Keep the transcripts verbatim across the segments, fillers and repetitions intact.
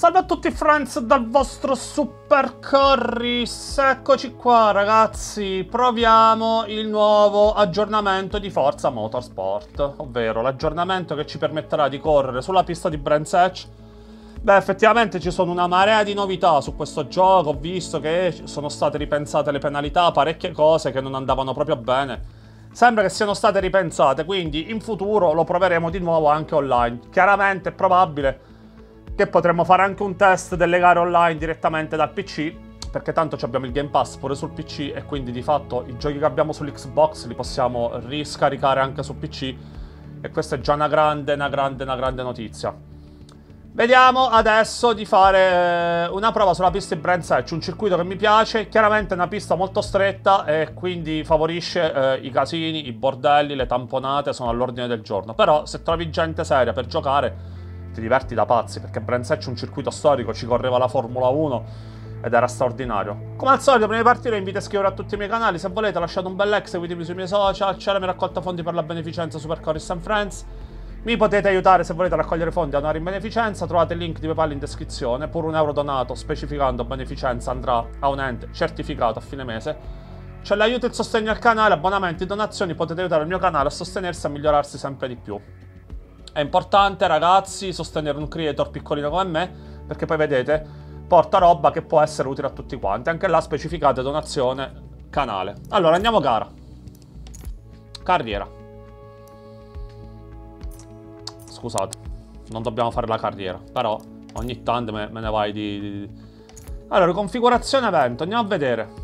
salve a tutti friends dal vostro Super Currys. Eccoci qua ragazzi, proviamo il nuovo aggiornamento di Forza Motorsport, ovvero l'aggiornamento che ci permetterà di correre sulla pista di Brands Hatch. Beh, effettivamente ci sono una marea di novità su questo gioco, ho visto che sono state ripensate le penalità, parecchie cose che non andavano proprio bene. Sembra che siano state ripensate, quindi in futuro lo proveremo di nuovo anche online. Chiaramente è probabile che potremmo fare anche un test delle gare online direttamente dal P C, perché tanto abbiamo il Game Pass pure sul P C e quindi di fatto i giochi che abbiamo sull'Xbox li possiamo riscaricare anche su P C, e questa è già una grande, una grande, una grande notizia. Vediamo adesso di fare una prova sulla pista di Brands Hatch, un circuito che mi piace, chiaramente è una pista molto stretta e quindi favorisce eh, i casini, i bordelli, le tamponate sono all'ordine del giorno, però se trovi gente seria per giocare ti diverti da pazzi, perché Brands Hatch è un circuito storico, ci correva la Formula uno ed era straordinario. Come al solito, prima di partire invito a iscrivervi a tutti i miei canali, se volete lasciate un bel like, seguitemi sui miei social, c'è la mia raccolta fondi per la beneficenza Super Currys and Friends. Mi potete aiutare se volete a raccogliere fondi a donare in beneficenza, trovate il link di PayPal in descrizione, pure un euro donato specificando beneficenza andrà a un ente certificato a fine mese. C'è l'aiuto e il sostegno al canale, abbonamenti, donazioni, potete aiutare il mio canale a sostenersi e a migliorarsi sempre di più. È importante ragazzi sostenere un creator piccolino come me, perché poi vedete porta roba che può essere utile a tutti quanti, anche là specificate donazione canale. Allora andiamo gara. Carriera. Scusate, non dobbiamo fare la carriera, però ogni tanto me, me ne vai di, di... Allora, configurazione evento, andiamo a vedere.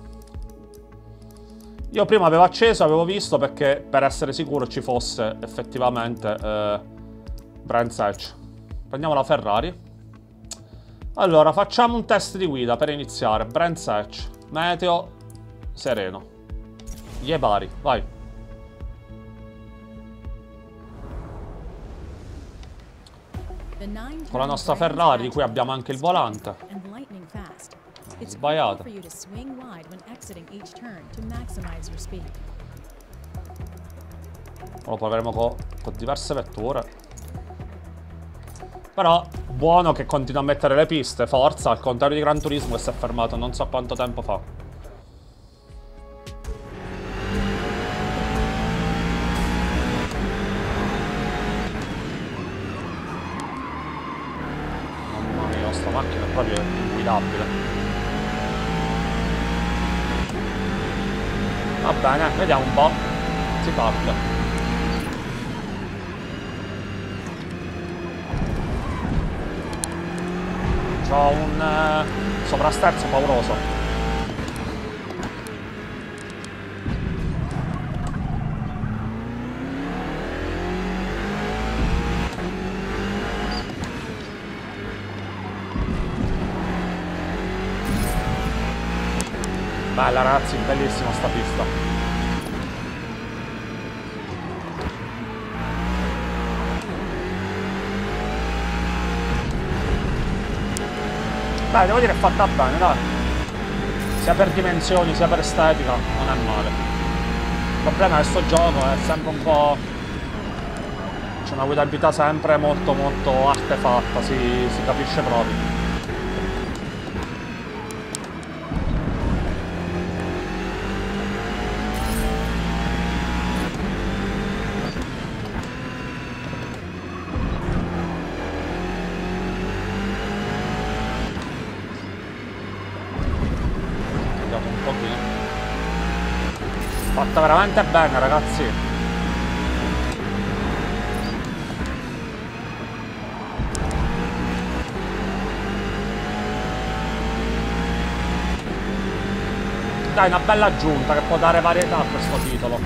Io prima avevo acceso, avevo visto perché per essere sicuro ci fosse effettivamente eh, Brands Hatch. Prendiamo la Ferrari. Allora, facciamo un test di guida per iniziare. Brands Hatch, meteo sereno. Gli pari, vai. Con la nostra Ferrari, di cui abbiamo anche il volante. Sbagliato. Lo proveremo con, con diverse vetture. Però buono che continua a mettere le piste. Forza, al contrario di Gran Turismo che si è fermato non so quanto tempo fa. Mamma mia, sta macchina è proprio inguidabile. Va bene, vediamo un po'. Si parte. C'ho un eh, sovrasterzo pauroso. Bella ragazzi, bellissima sta pista. Dai, devo dire è fatta bene, dai. Sia per dimensioni, sia per estetica, non è male. Il problema è che sto gioco è sempre un po'... c'è una guidabilità sempre molto molto artefatta, si, si capisce proprio. Fatta veramente bene ragazzi. Dai, una bella aggiunta che può dare varietà a questo titolo.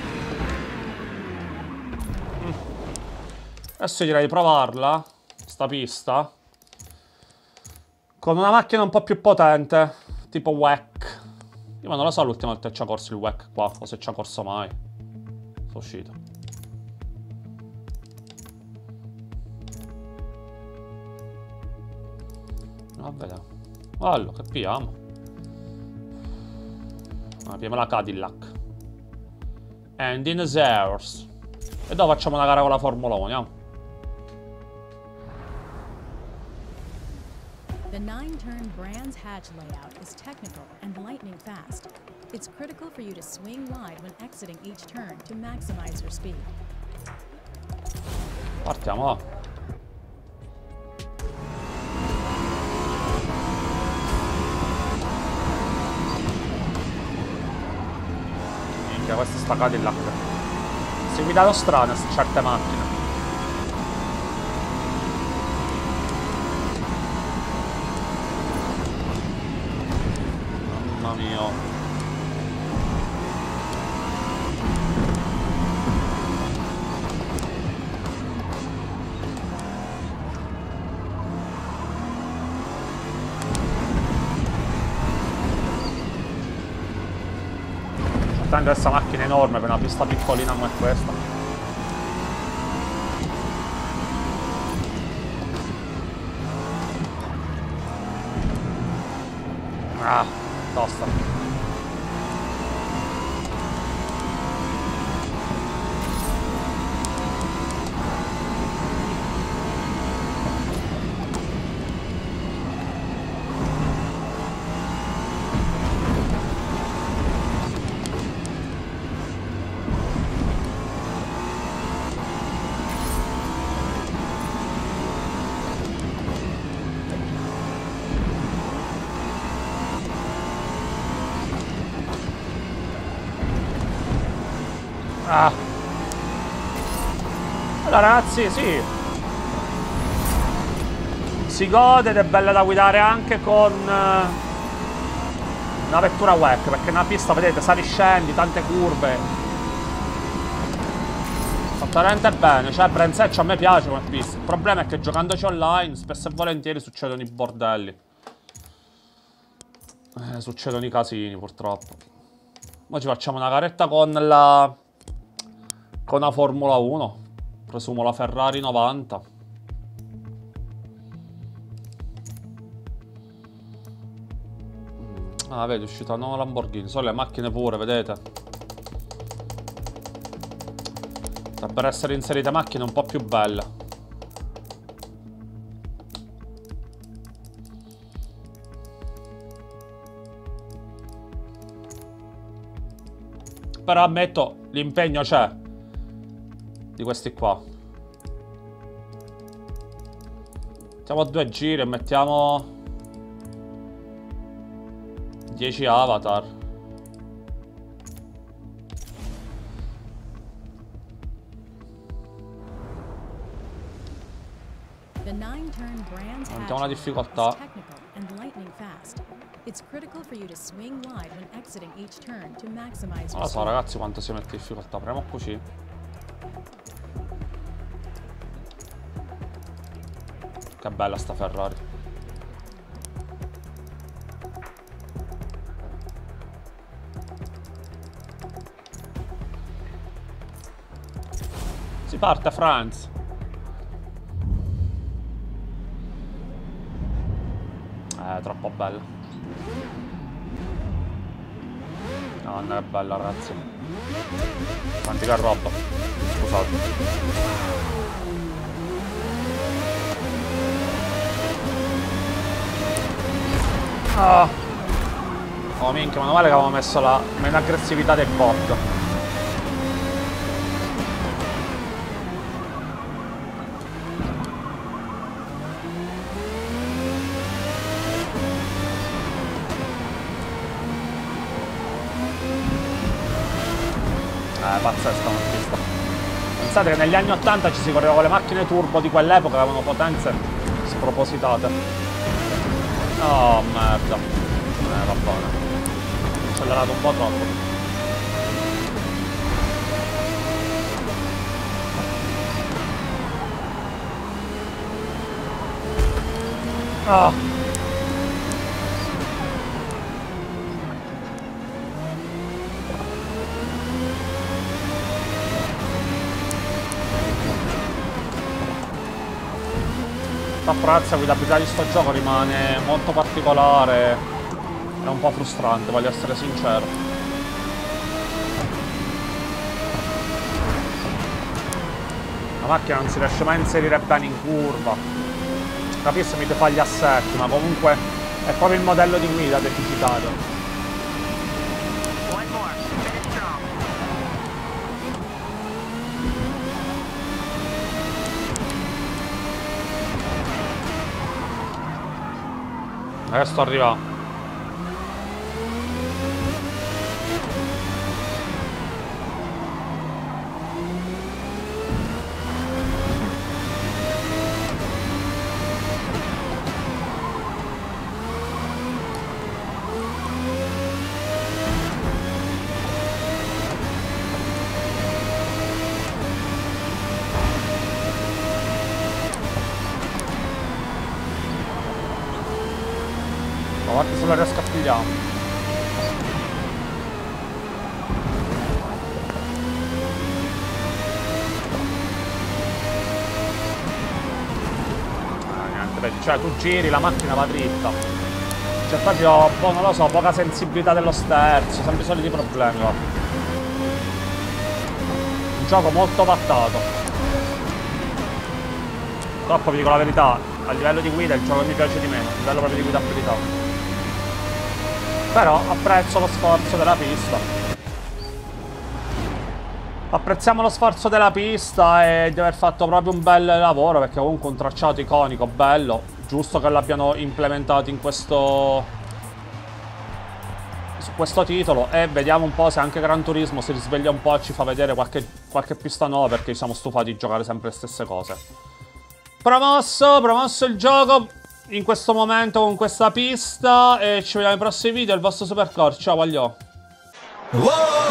mm. Adesso direi di provarla sta pista con una macchina un po' più potente, tipo W E C. Io ma non lo so l'ultima volta che ci ha corso il W E C qua, o se ci ha corso mai. Sono uscito. Va bene. Allora, che pigliamo? Ah, pigliamo la Cadillac. And in the airs. E dopo facciamo una gara con la Formula uno, andiamo. The nine-turn Brands Hatch layout is technical and lightning fast. It's critical for you to swing wide when exiting each turn to maximize your speed. Partiamo, va. Minchia, questa sta Cadillac. Si guidano strane certe macchine. Mamma mia. Tanto questa macchina è enorme per una pista piccolina come questa. Ah, tosta. Ah. Allora ragazzi, sì, si gode ed è bella da guidare anche con uh, una vettura W E C, perché una pista, vedete, sali scendi, tante curve, fatta veramente bene. Cioè Brands Hatch a me piace come pista. Il problema è che giocandoci online spesso e volentieri succedono i bordelli, eh, succedono i casini purtroppo. Ora ci facciamo una garetta con la con la Formula uno, presumo la Ferrari novanta. Ah, vedi, è uscita una nuova Lamborghini. Sono le macchine pure, vedete? Dovrebbero essere inserite macchine un po' più belle. Però ammetto, l'impegno c'è di questi qua. Mettiamo due giri e mettiamo dieci avatar. Mettiamo la difficoltà. Non lo so ragazzi quanto si mette difficoltà. Proviamo così. Che bella sta Ferrari. Si parte, Franz. Eh, troppo bella. No, non è bella, ragazzi. Quanti che roba. Scusate. Oh. Oh minchia, meno male che avevamo messo la meno aggressività del bot. Eh, pazzesca una pista. Pensate che negli anni ottanta ci si correva con le macchine turbo di quell'epoca, avevano potenze spropositate. Oh merda. Eh va bene. Ho accelerato un po' troppo. Oh. La frazza, guidabilità di sto gioco rimane molto particolare. È un po' frustrante, voglio essere sincero. La macchina non si riesce mai a inserire bene in curva. Capisco mi fa gli assetti, ma comunque è proprio il modello di guida deficitario. Adesso arriva. Guarda se la riesco a pigliare. Ah, niente, vedi, cioè tu giri, la macchina va dritta. C'è proprio, boh, non lo so, poca sensibilità dello sterzo, sempre i soliti problemi, guarda. Un gioco molto vattato. Troppo, vi dico la verità, a livello di guida è il gioco che mi piace di meno, a livello proprio di guidabilità. Però apprezzo lo sforzo della pista. Apprezziamo lo sforzo della pista e di aver fatto proprio un bel lavoro, perché comunque un tracciato iconico, bello. Giusto che l'abbiano implementato in questo... su questo titolo. E vediamo un po' se anche Gran Turismo si risveglia un po' e ci fa vedere qualche, qualche pista nuova, perché ci siamo stufati di giocare sempre le stesse cose. Promosso, promosso il gioco in questo momento con questa pista e ci vediamo nei prossimi video. Il vostro Supercore, ciao, voglio.